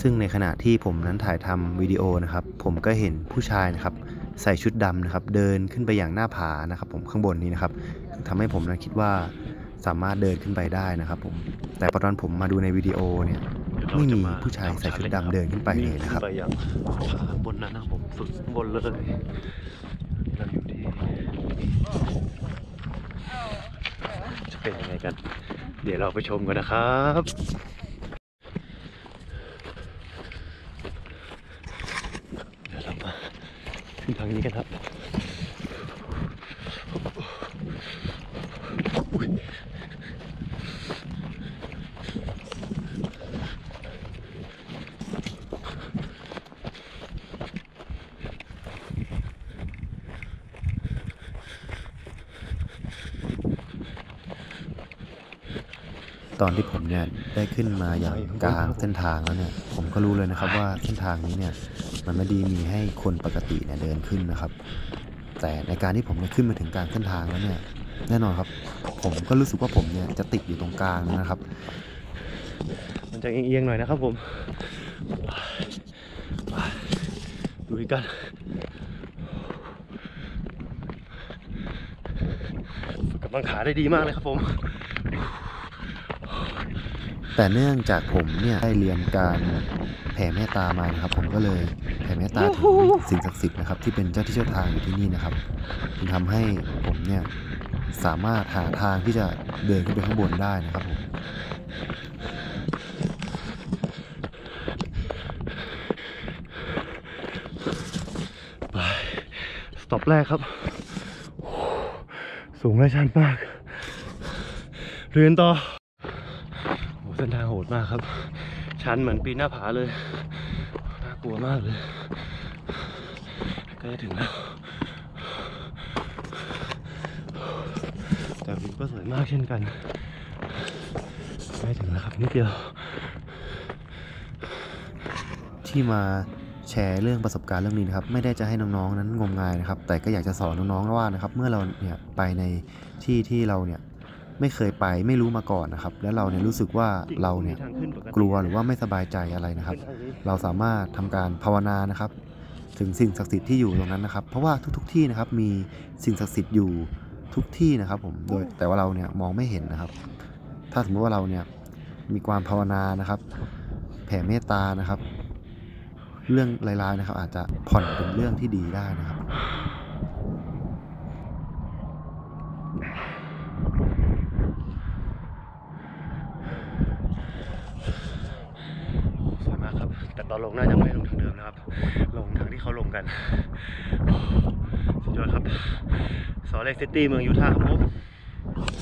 ซึ่งในขณะที่ผมนั้นถ่ายทำวิดีโอนะครับผมก็เห็นผู้ชายนะครับใส่ชุดดำนะครับเดินขึ้นไปอย่างหน้าผานะครับผมข้างบนนี้นะครับทำให้ผมนั้นคิดว่าสามารถเดินขึ้นไปได้นะครับผมแต่พอตอนผมมาดูในวิดีโอเนี่ยไม่มีผู้ชายใส่ชุดดำเดินขึ้นไปเลยนะครับไปอย่างผาบนนั้นนะผมสุดบนเลยเราอยู่ที่จะเป็นยังไงกันเดี๋ยวเราไปชมกันนะครับเดี๋ยวเรามาขึ้นทางนี้กันครับตอนที่ผมเนี่ยได้ขึ้นมาอย่างกลางเส้นทางแล้วเนี่ยผมก็รู้เลยนะครับว่าเส้นทางนี้เนี่ยมันไม่ได้มีให้คนปกติเนี่ยเดินขึ้นนะครับแต่ในการที่ผมได้ขึ้นมาถึงกลางเส้นทางแล้วเนี่ยแน่นอนครับผมก็รู้สึกว่าผมเนี่ยจะติดอยู่ตรงกลางนะครับมันจะเอียงๆหน่อยนะครับผมดูกันฝึกกำลังขาได้ดีมากเลยครับผมแต่เนื่องจากผมเนี่ยได้เรียนการแผ่เมตตามานะครับผมก็เลยแผ่เมตตาถึงสิ่งศักดิ์สิทธิ์นะครับที่เป็นเจ้าที่เจ้าทางอยู่ที่นี่นะครับจึงทำให้ผมเนี่ยสามารถหาทางที่จะเดินขึ้นไปข้างบนได้นะครับผมไปสต็อปแรกครับสูงและชันมากเรียนต่อเส้นทางโหดมากครับชันเหมือนปีนหน้าผาเลยน่ากลัวมากเลยใกล้ถึงแล้วแต่วิวก็สวยมากเช่นกันใกล้ถึงแล้วครับนิดเดียวที่มาแชร์เรื่องประสบการณ์เรื่องนี้นะครับไม่ได้จะให้น้องๆนั้นงมงายนะครับแต่ก็อยากจะสอนน้องๆว่านะครับเมื่อเราเนี่ยไปในที่เราเนี่ยไม่เคยไปไม่รู้มาก่อนนะครับแล้วเราเนี่ยรู้สึกว่าเราเนี่ยกลัวหรือว่าไม่สบายใจอะไรนะครับเราสามารถทำการภาวนานะครับถึงสิ่งศักดิ์สิทธิ์ที่อยู่ตรงนั้นนะครับเพราะว่าทุกๆที่นะครับมีสิ่งศักดิ์สิทธิ์อยู่ทุกที่นะครับผมโดยแต่ว่าเราเนี่ยมองไม่เห็นนะครับถ้าสมมติว่าเราเนี่ยมีความภาวนานะครับแผ่เมตตานะครับเรื่องร้ายๆนะครับอาจจะผ่อนเป็นเรื่องที่ดีได้นะครับสวยมากครับแต่ตอนลงน่าจะไม่ลงทางเดิมนะครับลงทางที่เขาลงกันสุดยอดครับสอเล็กซิตี้เมืองยูทาห์ครับผม